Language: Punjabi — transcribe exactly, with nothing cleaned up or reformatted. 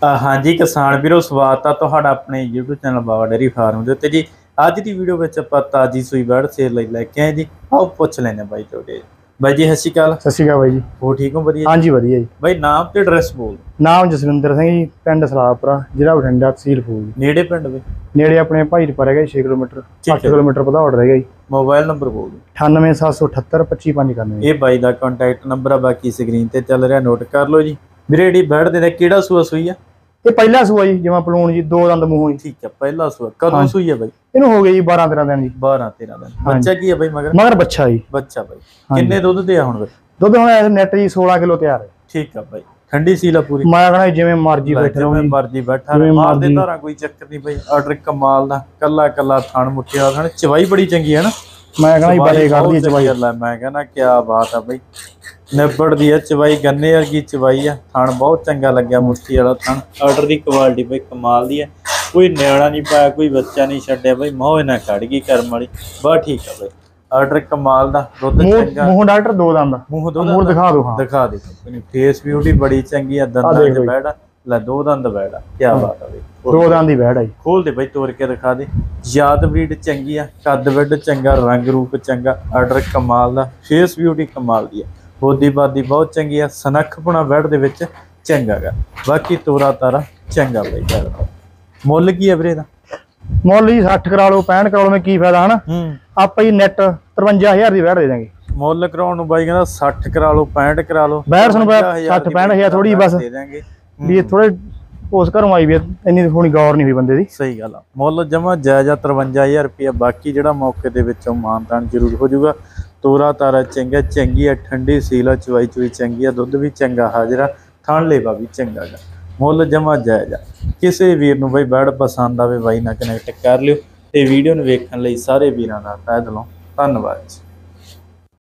हाँ जी किसान वीरो स्वागत है तुहाडा अपने YouTube channel Baba dairy farm के उत्ते जी। अज की वीडियो में आपां ताजी सूई बर्ड सेल लई लैके आए जी। आओ पुछ लैने बाई तोड़े बाई जी। सत श्री अकाल। सत श्री अकाल बाई जी। हो ठीक हो? वधिया हाँ जी वधिया जी। बाई नाम ते एड्रैस बोल। नाम जसविंदर सिंह जी, पिंड सलाहपुरा, जिला बठिंडा, तहसील फूल। नेड़े पिंड बई? नेड़े अपने भाईरपुर है छे किलोमीटर, अठ किलोमीटर भदौड़ रहेगा जी। मोबाइल नंबर बोल। अठानवे सत्त सौ अठहत्तर पच्ची पांच इक्यानवे। ये बाई दा कॉन्टैक्ट नंबर है, बाकी स्क्रीन ते चल रहा, नोट कर लो जी। ਵੀਰੇ ਜਿਹੜੀ ਬੈਡ ਦੇ ਕਿਹੜਾ ਸੂਆ ਸੂਈ ਆ? ਇਹ ਪਹਿਲਾ ਸੂਆ ਜੀ, ਜਿਵੇਂ ਪਲੂਣ ਜੀ, ਦੋ ਦੰਦ ਮੂੰਹੋਂ ਜੀ। ਠੀਕ ਹੈ, ਪਹਿਲਾ ਸੂਆ। ਕਦੋਂ ਸੂਈ ਆ ਬਾਈ? ਇਹਨੂੰ ਹੋ ਗਏ ਜੀ ਬਾਰਾਂ ਤੇਰਾਂ ਦਿਨ ਜੀ। ਬਾਰਾਂ ਤੇਰਾਂ ਦਿਨ। ਬੱਚਾ ਕੀ ਆ ਬਾਈ ਮਗਰ? ਮਗਰ ਬੱਚਾ ਜੀ। ਬੱਚਾ ਬਾਈ ਕਿੰਨੇ ਦੁੱਧ ਤੇ ਆ ਹੁਣ ਬਾਈ? ਦੁੱਧ ਹੁਣ ਨੈਟ ਜੀ ਸੋਲਾਂ ਕਿਲੋ ਤਿਆਰ ਹੈ। ਠੀਕ ਆ ਬਾਈ। ਠੰਡੀ ਸੀਲ ਆ ਪੂਰੀ? ਮੈਂ ਕਹਣਾ ਜਿਵੇਂ ਮਰਜ਼ੀ ਬੈਠੇ ਰਹੋ, ਜਿਵੇਂ ਮਰਜ਼ੀ ਬੈਠਾ ਰਹੇ, ਮਾਰਦੇ ਧਾਰਾਂ ਕੋਈ ਚੱਕਰ ਨਹੀਂ ਬਾਈ। ਆਰਡਰ ਕਮਾਲ ਦਾ, ਕੱਲਾ ਕੱਲਾ ਥਣ ਮੁੱਠਿਆ ਥਣ, ਚਵਾਈ ਬੜੀ ਚੰਗੀ ਹੈ ਨਾ। ਮੈਂ ਕਹਣਾ ਜੀ ਬੜੇ ਕਰਦੀ ਚਵਾਈ। ਮੈਂ ਕਹਿੰਦਾ ਕੀ ਬਾਤ ਆ ਬਾਈ, ਨਿਬੜਦੀ ਆ ਚਵਾਈ, ਗੰਨੇ ਵਰਗੀ ਚਵਾਈ ਆ। ਥਣ ਬਹੁਤ ਚੰਗਾ ਲੱਗਿਆ, ਮੁੱਠੀ ਵਾਲਾ ਥਣ। ਆਰਡਰ ਦੀ ਕੁਆਲਿਟੀ ਬਾਈ ਕਮਾਲ ਦੀ ਹੈ। ਕੋਈ ਨਿਆਣਾ ਨਹੀਂ ਪਾਇਆ, ਕੋਈ ਬੱਚਾ ਨਹੀਂ ਛੱਡਿਆ ਬਾਈ। ਮੋਹ ਨਾ ਖੜ ਗਈ ਕਰਮ ਵਾਲੀ। ਬਸ ਠੀਕ ਆ ਬਾਈ, ਆਰਡਰ ਕਮਾਲ ਦਾ। ਦੁੱਧ ਚੰਗਾ, ਮੂੰਹ ਡਾਕਟਰ ਦੋ ਦੰਦ, ਮੂੰਹ ਦੋ ਮੂੰਹ ਦਿਖਾ ਦੋ। ਹਾਂ ਦਿਖਾ ਦੇ। ਫੇਸ ਬਿਊਟੀ ਬੜੀ ਚੰਗੀ ਆ, ਦੰਦਾਂ 'ਚ ਬੈਠਾ ਲੈ, ਦੋ ਦੰਦ ਬੈਠਾ। ਕੀ ਬਾਤ ਆ ਬਾਈ, ਦੋ ਦੰਦ ਦੀ ਬੈਠ ਆ ਜੀ। ਖੋਲ ਦੇ ਬਾਈ, ਤੋੜ ਕੇ ਦਿਖਾ ਦੇ। ਯਾਦ ਬਰੀਡ ਚੰਗੀ ਆ, ਕੱਦ ਵੱਡ ਚੰਗਾ, ਰੰਗ ਰੂਪ ਚੰਗਾ, ਆਰਡਰ ਕਮਾਲ ਦਾ, ਫੇਸ ਬਿਊਟੀ ਕਮਾਲ ਦੀ ਆ, ਬੋਦੀ ਬਾਦੀ ਬਹੁਤ ਚੰਗੀ ਆ, ਸਨੱਖਪਣਾ ਬੈਡ ਦੇ ਵਿੱਚ ਚੰਗਾ ਗਾ। ਬਾਕੀ ਤੋਰਾ ਤਾਰਾ ਚੰਗਾ ਬਾਈ। ਮੁੱਲ ਕੀ ਆ ਵੀਰੇ ਦਾ? ਮੁੱਲ ਜੀ ਸੱਠ ਕਰਾ ਲਓ, ਪੈਂਹਠ ਕਰਾ ਲਓ, ਮੈਂ ਕੀ ਫਾਇਦਾ ਹਨਾ। ਆਪਾਂ ਜੀ ਨੈਟ ਤਰਵੰਜਾ ਹਜ਼ਾਰ ਦੀ ਬੈਠ ਦੇ ਦਾਂਗੇ। ਮੁੱਲ ਕਰਾਉਣ ਨੂੰ ਬਾਈ ਕਹਿੰਦਾ ਸੱਠ ਕਰਾ ਲਓ, ਪੈਂਹਠ ਕਰਾ ਲਓ। ਬੈਠ ਸਾਨੂੰ ਸੱਠ ਪੈਂਹਠ ਹਜ਼ਾਰ ਥੋੜੀ ਬਸ ਦੇ ਦਾਂਗੇ ਵੀ ਥੋੜੇ ਉਸ ਘਰੋਂ ਆਈ ਵੀ ਇੰਨੀ ਥੋੜੀ ਗੌਰ ਨਹੀਂ ਹੋਈ ਬੰਦੇ ਦੀ। ਸਹੀ ਗੱਲ ਆ। ਮੁੱਲ ਜਮਾ ਜਾਇਜ਼ਾ ਤਰਵੰਜਾ ਹਜ਼ਾਰ ਰੁਪਇਆ। ਬਾਕੀ ਜਿਹੜਾ ਮੌਕੇ ਦੇ ਵਿੱਚੋਂ ਮਾਨਤਾਨ ਜ਼ਰੂਰ ਹੋ ਜਾਊਗਾ। ਤੋਰਾ ਤਾਰਾ ਚੰਗਾ, ਚੰਗੀ ਆ, ਠੰਡੀ ਸੀਲ ਆ, ਚਵਾਈ ਚੁਈ ਚੰਗੀ ਆ, ਦੁੱਧ ਵੀ ਚੰਗਾ ਹਾਜ਼ਰਾ, ਥਣ ਲੇਵਾ ਵੀ ਚੰਗਾ ਗਾ। ਮੁੱਲ ਜਮਾ ਜਾਇਜ਼ਾ। ਕਿਸੇ ਵੀਰ ਨੂੰ ਬਾਈ ਬੈਡ ਪਸੰਦ ਆਵੇ ਬਾਈ ਨਾਲ ਕਨੈਕਟ ਕਰ ਲਿਓ। ਤੇ ਵੀਡੀਓ ਨੂੰ ਵੇਖਣ ਲਈ ਸਾਰੇ ਵੀਰਾਂ ਦਾ ਤਹਿ ਦਿਲੋਂ ਧੰਨਵਾਦ ਜੀ।